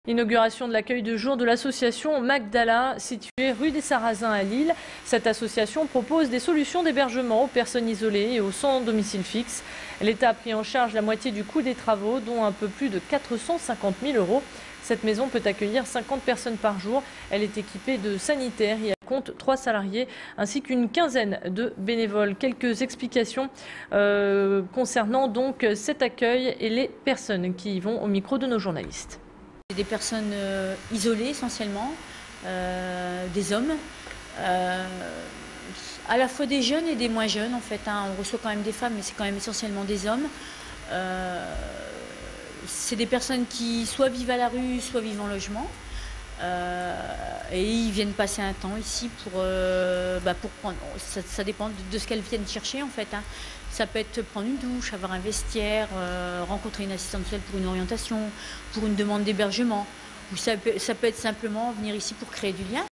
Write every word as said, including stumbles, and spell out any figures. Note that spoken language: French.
Inauguration de l'accueil de jour de l'association Magdala, située rue des Sarrasins à Lille. Cette association propose des solutions d'hébergement aux personnes isolées et aux sans domicile fixe. L'État a pris en charge la moitié du coût des travaux, dont un peu plus de quatre cent cinquante mille euros. Cette maison peut accueillir cinquante personnes par jour. Elle est équipée de sanitaires et elle compte trois salariés ainsi qu'une quinzaine de bénévoles. Quelques explications euh, concernant donc cet accueil et les personnes qui y vont au micro de nos journalistes. Des personnes euh, isolées essentiellement, euh, des hommes, euh, à la fois des jeunes et des moins jeunes en fait. Hein. On reçoit quand même des femmes, mais c'est quand même essentiellement des hommes. Euh, c'est des personnes qui soit vivent à la rue, soit vivent en logement. Euh, et ils viennent passer un temps ici pour, euh, bah pour prendre, ça, ça dépend de, de ce qu'elles viennent chercher en fait. Hein. Ça peut être prendre une douche, avoir un vestiaire, euh, rencontrer une assistante sociale pour une orientation, pour une demande d'hébergement. Ou ça peut, ça peut être simplement venir ici pour créer du lien.